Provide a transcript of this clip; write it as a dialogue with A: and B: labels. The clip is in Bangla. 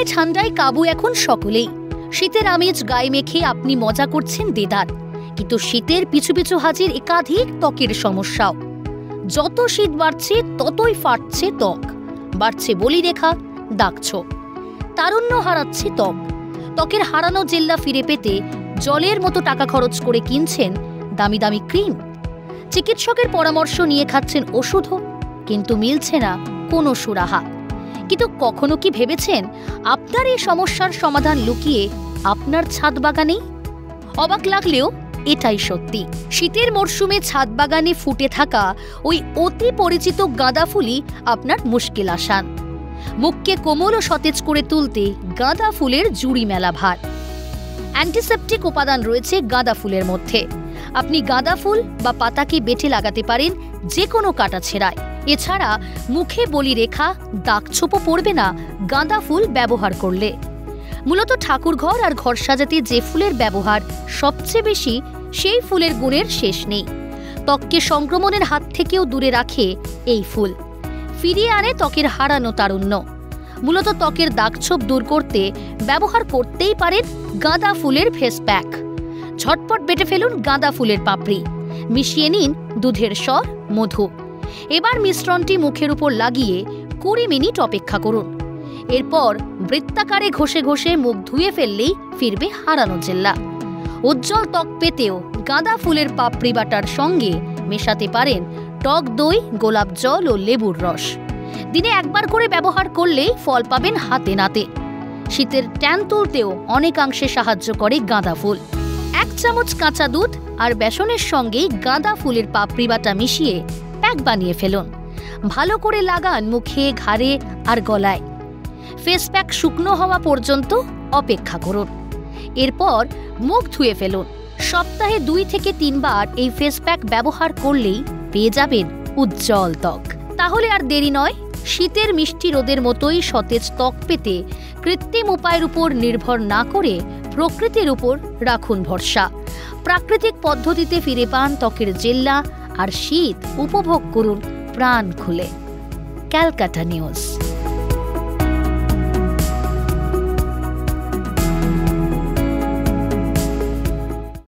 A: গরমে ঠান্ডায় কাবু এখন সকলেই। শীতের আমেজ গায়ে মেখে আপনি মজা করছেন দেদার, কিন্তু শীতের পিছু পিছু হাজির একাধিক ত্বকের সমস্যাও। যত শীত বাড়ছে ততই ফাটছে ত্বক, বাড়ছে বলিরেখা, দাগছোপ, তারুণ্য হারাচ্ছে ত্বক। ত্বকের হারানো জেল্লা ফিরে পেতে জলের মতো টাকা খরচ করে কিনছেন দামি দামি ক্রিম, চিকিৎসকের পরামর্শ নিয়ে খাচ্ছেন ওষুধও, কিন্তু মিলছে না কোনো সুরাহা। কিন্তু কখনো কি ভেবেছেন আপনার এই সমস্যার সমাধান লুকিয়ে আপনার ছাদ বাগানেই? অবাক লাগলেও এটাই সত্যি। শীতের মরশুমে ছাদ বাগানে ফুটে থাকা ওই অতি পরিচিত গাঁদা ফুলই আপনার মুশকিল আসান। মুখকে কোমল ও সতেজ করে তুলতে গাঁদা ফুলের জুড়ি মেলা ভার। অ্যান্টিসেপটিক উপাদান রয়েছে গাঁদা ফুলের মধ্যে। আপনি গাঁদা ফুল বা পাতাকে বেটে লাগাতে পারেন যে কোনো কাটা ছেঁড়ায়। এছাড়া মুখে বলিরেখা, দাগছোপও পড়বে না গাঁদা ফুল ব্যবহার করলে। মূলত ঠাকুরঘর আর ঘর সাজাতে যে ফুলের ব্যবহার সবচেয়ে বেশি, সেই ফুলের গুণের শেষ নেই। ত্বককে সংক্রমণের হাত থেকেও দূরে রাখে এই ফুল, ফিরিয়ে আনে ত্বকের হারানো তারুণ্য। মূলত ত্বকের দাগছোপ দূর করতে ব্যবহার করতেই পারেন গাঁদা ফুলের ফেস প্যাক। ঝটপট বেটে ফেলুন গাঁদা ফুলের পাপড়ি, মিশিয়ে নিন দুধের স্বর, মধু। এবার মিশ্রণটি মুখের উপর লাগিয়ে 20 মিনিট অপেক্ষা করুন। এরপর বৃত্তাকারে ঘষে ঘষে মুখ ধুয়ে ফেললেই ফিরবে হারানো জেল্লা। উজ্জ্বল ত্বক পেতেও গাঁদা ফুলের পাপড়ি বাটার সঙ্গে মেশাতে পারেন টক দই, গোলাপ জল ও লেবুর রস। দিনে একবার করে ব্যবহার করলেই ফল পাবেন হাতে নাতে। শীতের ট্যান তুলতেও অনেকাংশে সাহায্য করে গাঁদা ফুল। 1 চামচ কাঁচা দুধ আর বেসনের সঙ্গে গাঁদা ফুলের পাপড়ি বাটা মিশিয়ে প্যাক বানিয়ে ফেলুন। ভালো করে লাগান মুখে, ঘাড়ে আর গলায়। ফেস প্যাক শুকনো হওয়া পর্যন্ত অপেক্ষা করুন। এরপর মুখ ধুয়ে ফেলুন। সপ্তাহে 2 থেকে 3 বার এই ফেস প্যাক ব্যবহার করলেই পেয়ে যাবেন উজ্জ্বল ত্বক। তাহলে আর দেরি নয়, শীতের মিষ্টি রোদের মতোই সতেজ ত্বক পেতে কৃত্রিম উপায়ের উপর নির্ভর না করে প্রকৃতির উপর রাখুন ভরসা। প্রাকৃতিক পদ্ধতিতে ফিরে পান ত্বকের জেল্লা আর শীত উপভোগ করুন প্রাণ খুলে। ক্যালকাটা নিউজ।